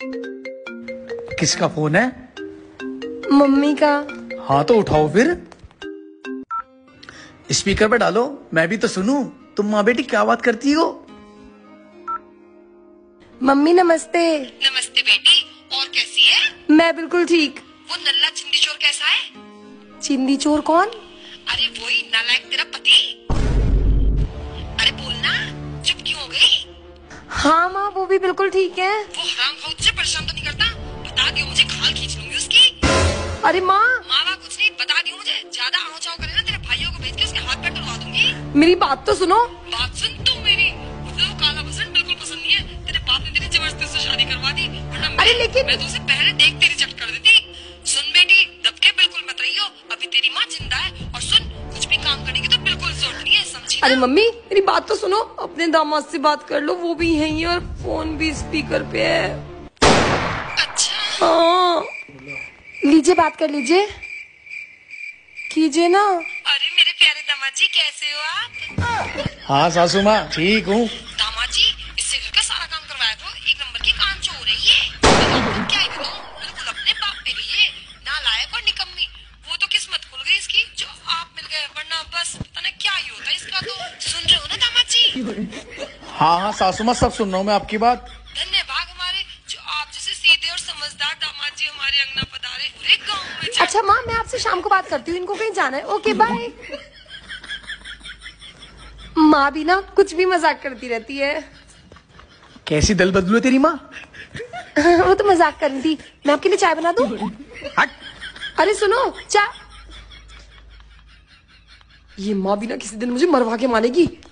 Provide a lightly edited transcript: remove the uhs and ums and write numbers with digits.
किसका फोन है? मम्मी का। हाँ तो उठाओ फिर। स्पीकर पे डालो, मैं भी तो सुनूं। तुम माँ बेटी क्या बात करती हो? मम्मी नमस्ते। नमस्ते बेटी, और कैसी है? मैं बिल्कुल ठीक। वो नल्ला चिंदी चोर कैसा है? चिंदी चोर कौन? अरे वही नालायक तेरा पति। अरे बोलना, चुप क्यों हो गई? हाँ माँ, वो भी बिल्कुल ठीक है। वो हराम खोर तुझे परेशान तो नहीं करता? बता दियो मुझे, खाल खींच लूंगी उसकी। अरे माँ, मावा कुछ नहीं, बता दियो मुझे। ज्यादा आओ चाओ करे ना, तेरे भाइयों को भेज के उसके हाथ पैर टुलवा दूंगी। मेरी बात तो सुनो। बात सुन तू मेरी। मुझे वो काला बसंत बिल्कुल पसंद नहीं है। तेरे बाप ने तेरी जबरदस्ती से शादी करवा दी, वरना अरे लेकिन मैं तो उसे पहले देख तेरी चट कर देती। सुन बेटी, दबके बिल्कुल मत रहियो। अभी तेरी माँ जिंदा है, और सुन, कुछ भी काम करेगी तो बिल्कुल जोर नहीं है, समझी ना? अरे मम्मी, मेरी बात तो सुनो। अपने दामाद से बात कर लो, वो भी यहीं और फोन भी स्पीकर पे है। अच्छा हाँ, लीजिए बात कर लीजिए। कीजिए ना। अरे मेरे प्यारे दामाद जी, कैसे हो आप? हाँ सासू माँ, ठीक हूँ। दामाद जी, इससे घर का सारा काम करवाया तो एक नंबर की काम चोर है ये। क्या ही बताऊं, बिल्कुल अपने बाप पे लिए। नालायक और निकम्मी। वो तो किस्मत खुल गई इसकी जो आप मिल गए, वरना बस पता नहीं क्या ही होता इसका। तो सुन रहे हो ना दामाद जी? हाँ हाँ सासू माँ, सब सुन रहा हूँ मैं आपकी बात। धन्य भाग हमारे, जो आप जैसे सीधे और समझदार दामाद जी हमारे अंगना पधारे। पूरे गाँव में अच्छा माँ, मैं आपसे शाम को बात करती हूँ, इनको कहीं जाना है। Okay bye. माँ भी ना कुछ भी मजाक करती रहती है। कैसी दल बदलू है तेरी माँ? वो तो मजाक कर रही थी। मैं आपके लिए चाय बना दूँ? हट। अरे सुनो, चाय। ये माँ भी ना किसी दिन मुझे मरवा के मानेगी।